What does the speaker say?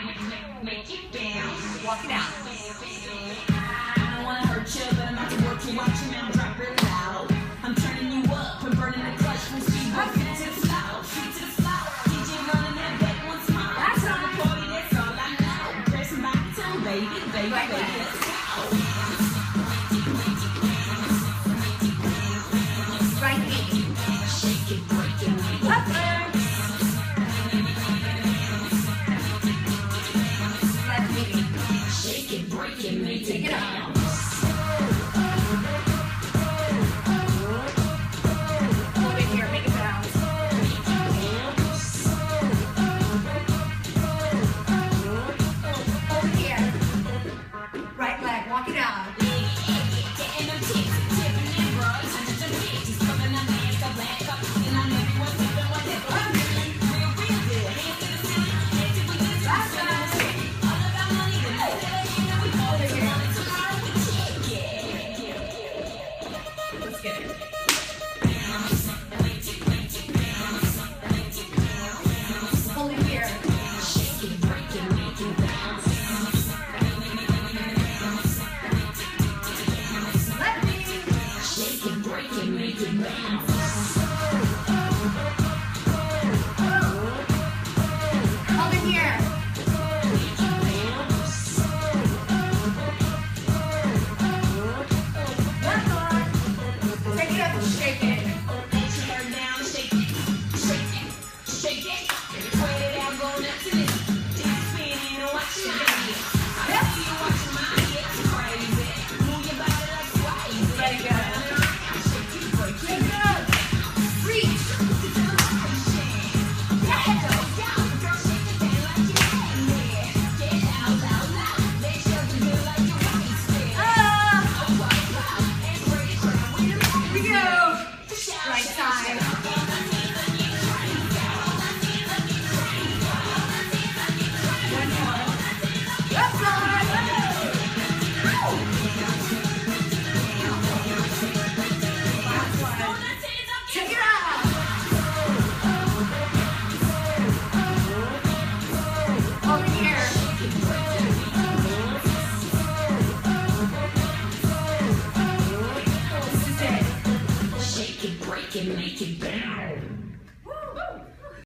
Make you bounce. Walk it out. I don't wanna hurt you, but I'm about to work you. Watch your mouth drop real loud. I'm turning you up and burning the clutch from speed. Rock it to the flow, feet to the flow. DJ running that back once more. That's on the party, that's all I know. Grab some back to him, baby, baby, baby, let's go. Right here. Shake it, break it, make it bounce. Right here. Shake it, break it, make it bounce.